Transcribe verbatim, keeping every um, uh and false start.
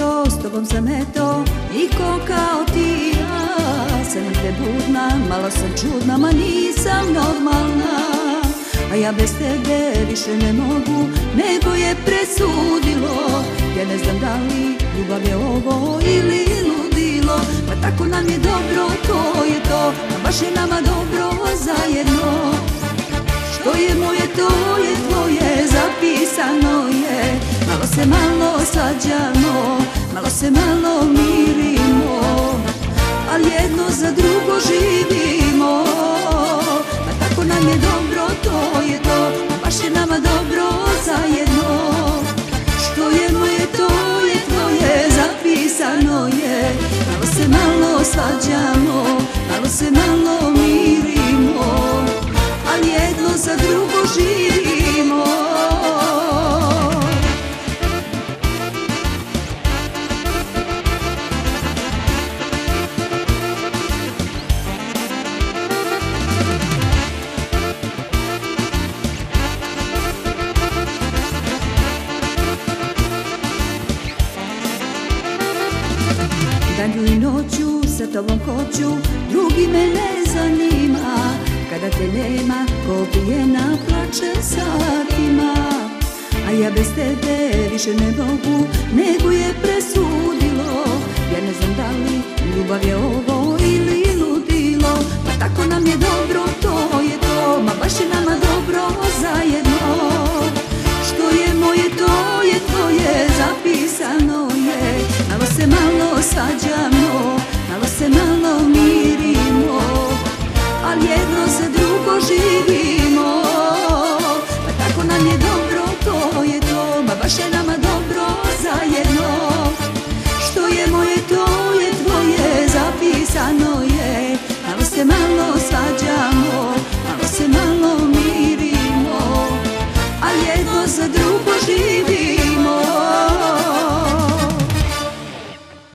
jutro s tobom sam eto niko kao ti ja. Sam te budna, malo sam čudna, ma nisam normalna. A ja bez tebe više ne mogu, nego je presudilo. Ja ne znam da li ljubav je ovo ili ludilo. Pa tako nam je dobro, to je to, a baš je nama dobro zajedno. Što je moje, to je tvoje, zapisano je. Malo se malo svađamo, malo se malo mirimo, ali jedno za drugo živimo. Pa tako nam je dobro, to je to, a baš je nama dobro zajedno. Što je moje, to je tvoje, zapisano je. Malo se malo svađamo, malo se malo mirimo, ali jedno za drugo živimo. Danju i noću sa tobom hoću, drugi me ne zanima. Kada te nema, ko pijena plačem satima. A ja bez tebe više ne mogu, nego je presudilo. Ja ne znam da li ljubav je ovo ili ludilo. Pa tako nam je dobro, to je to, ma baš je nama dobro zajedno. Što je moje, to je tvoje, zapisano je. Malo se malo svađamo, malo se malo mirimo, ali jedno za drugo živimo.